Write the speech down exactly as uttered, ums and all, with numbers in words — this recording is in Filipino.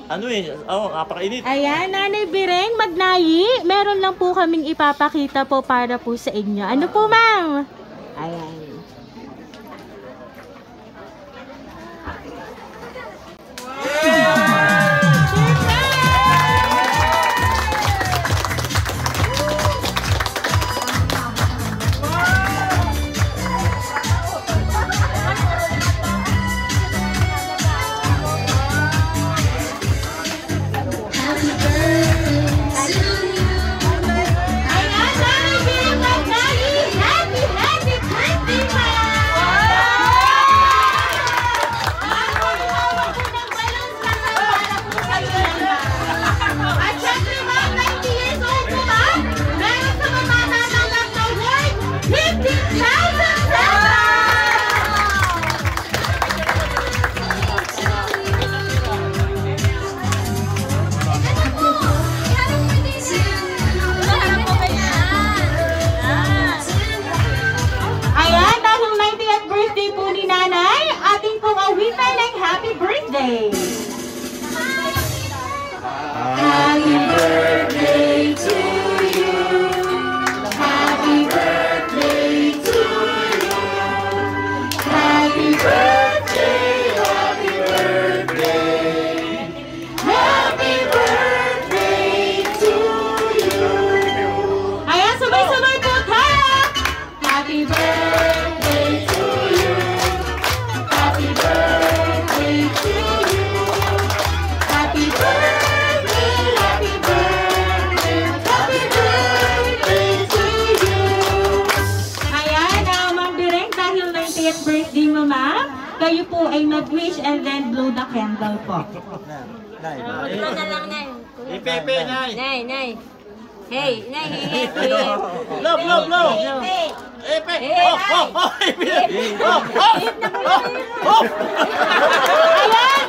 ano eh, oh, napakainit. Ayan, Nanay Bireng, Magnayi, meron lang po kaming ipapakita po para po sa inyo. Ano po, ma'am? Ayan. Happy birthday to you. Happy birthday to you. Happy birthday, happy birthday. Happy birthday to you. Ayan, sabay-sabay po tayo. Happy birthday to you. Happy birthday to you. Happy birthday. Birthday mo, ma'am. Kayo po ay mag-wish and then blow the candle po. Nay, blow na lang, Nay. Ipepe, Nay. Nay, Nay. Hey, Nay, hey, hey. Blow, blow, blow. Epe. Oh, oh, oh. Oh, oh. Oh. Ayan!